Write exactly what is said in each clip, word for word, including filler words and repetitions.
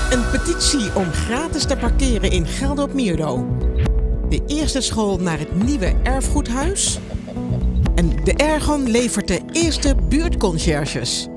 Een petitie om gratis te parkeren in Gelderop-Mierlo. De eerste school naar het nieuwe erfgoedhuis. En de Ergon levert de eerste buurtconcierges.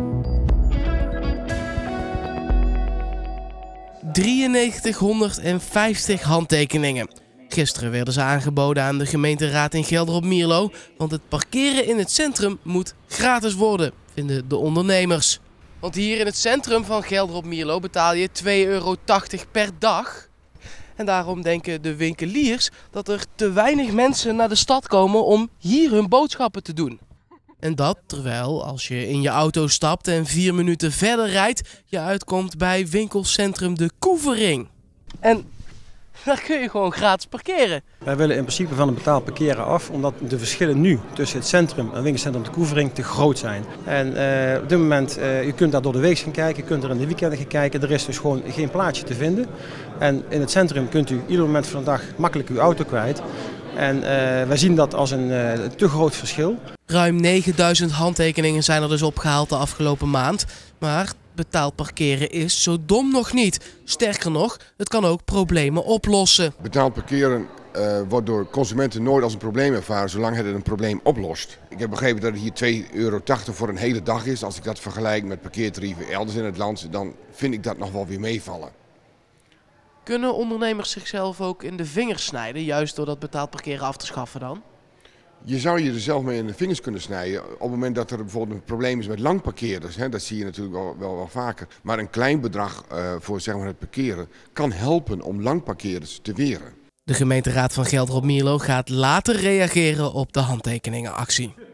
drieënnegentighonderdvijftig handtekeningen. Gisteren werden ze aangeboden aan de gemeenteraad in Gelderop-Mierlo, want het parkeren in het centrum moet gratis worden, vinden de ondernemers. Want hier in het centrum van Gelderop-Mierlo betaal je twee euro tachtig per dag. En daarom denken de winkeliers dat er te weinig mensen naar de stad komen om hier hun boodschappen te doen. En dat terwijl als je in je auto stapt en vier minuten verder rijdt, je uitkomt bij winkelcentrum De Koevering. En daar kun je gewoon gratis parkeren. Wij willen in principe van het betaald parkeren af, omdat de verschillen nu tussen het centrum en winkelcentrum De Koevering te groot zijn. En uh, op dit moment, uh, je kunt daar door de week gaan kijken, je kunt er in de weekenden gaan kijken. Er is dus gewoon geen plaatsje te vinden. En in het centrum kunt u ieder moment van de dag makkelijk uw auto kwijt. En uh, wij zien dat als een uh, te groot verschil. Ruim negenduizend handtekeningen zijn er dus opgehaald de afgelopen maand. Maar betaald parkeren is zo dom nog niet. Sterker nog, het kan ook problemen oplossen. Betaald parkeren uh, wordt door consumenten nooit als een probleem ervaren, zolang het een probleem oplost. Ik heb begrepen dat het hier twee euro tachtig voor een hele dag is. Als ik dat vergelijk met parkeertarieven elders in het land, dan vind ik dat nog wel weer meevallen. Kunnen ondernemers zichzelf ook in de vingers snijden, juist door dat betaald parkeren af te schaffen dan? Je zou je er zelf mee in de vingers kunnen snijden op het moment dat er bijvoorbeeld een probleem is met langparkeerders. Hè, dat zie je natuurlijk wel, wel, wel vaker. Maar een klein bedrag uh, voor zeg maar, het parkeren kan helpen om langparkeerders te weren. De gemeenteraad van Gelderop-Mierlo gaat later reageren op de handtekeningenactie.